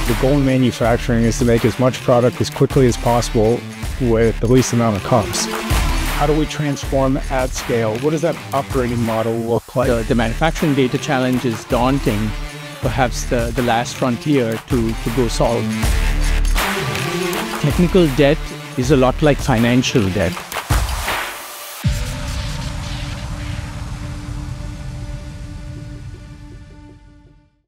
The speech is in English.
The goal in manufacturing is to make as much product as quickly as possible with the least amount of cost. How do we transform at scale? What does that operating model look like? The manufacturing data challenge is daunting, perhaps the last frontier to go solve. Technical debt is a lot like financial debt.